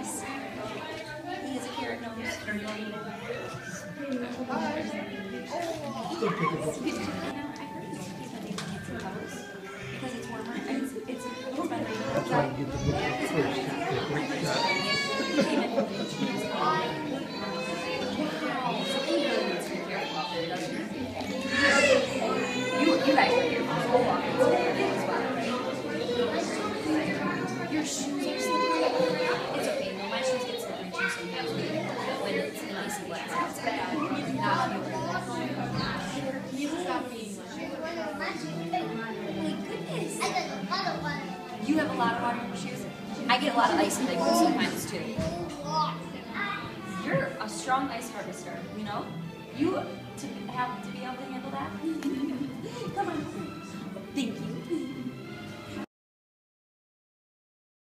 nose. He has a carrot nose. Or you want me to? Because it's warmer. It's better. Try and get the book first. You guys are here. Your shoes are slippery. It's okay. No, my shoes get slippery too sometimes when it's an icy glass. It's bad. You stop being like goodness. You have a lot of water in your shoes? I get a lot of ice in my boots sometimes too. You're a strong ice harvester, you know? You to be able to handle that? Come on. Thank you.